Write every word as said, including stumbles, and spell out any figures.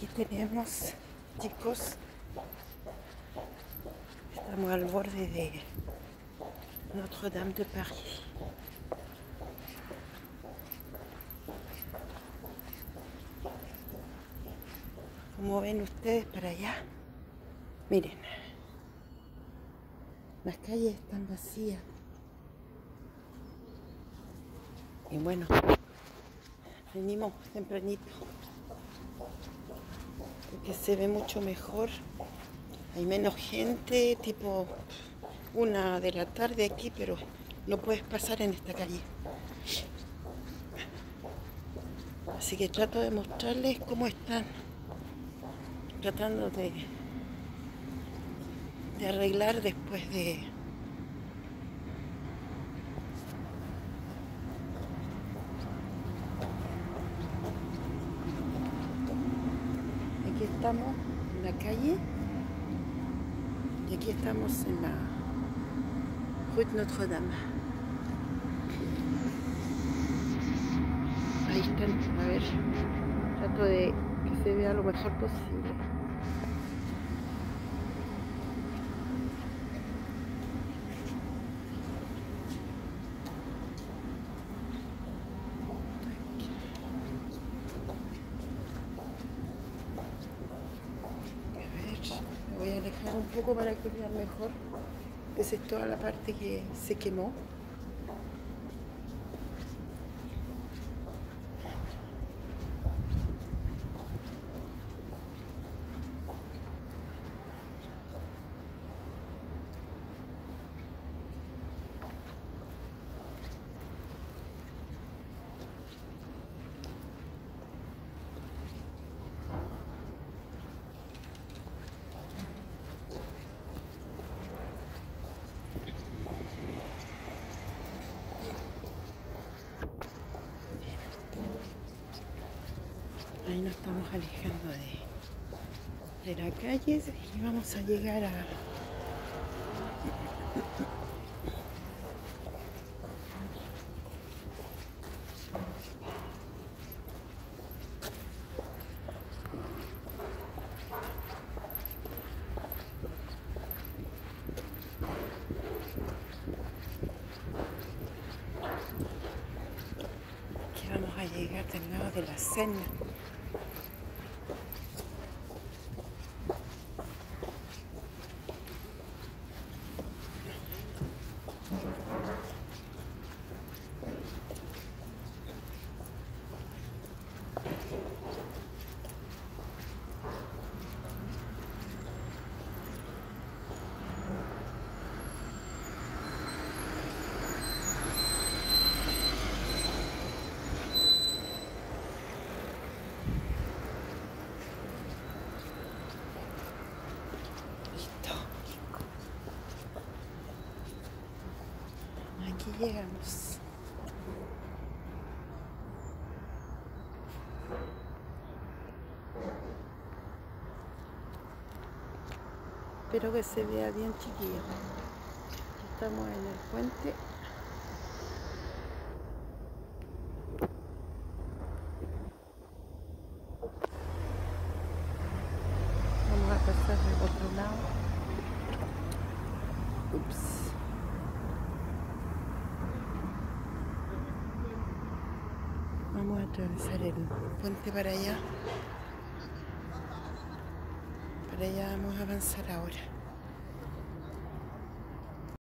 Aquí tenemos, chicos, estamos al borde de Notre-Dame de París. Como ven ustedes para allá, miren, las calles están vacías. Y bueno, venimos tempranito porque se ve mucho mejor. Hay menos gente, tipo una de la tarde aquí, pero no puedes pasar en esta calle. Así que trato de mostrarles cómo están tratando de, de arreglar después de aquí estamos en la calle y aquí estamos en la Rue de Notre-Dame. Ahí están, a ver, trato de que se vea lo mejor posible. Me voy a alejar un poco para que vean mejor. Esa es toda la parte que se quemó. Ahí nos estamos alejando de, de la calle y vamos a llegar a aquí vamos a llegar del lado de la Sena. Aquí llegamos. Espero que se vea bien, chiquillos. Estamos en el puente. Vamos a pasar del otro lado. Ups. Vamos a atravesar el puente para allá. Para allá vamos a avanzar ahora.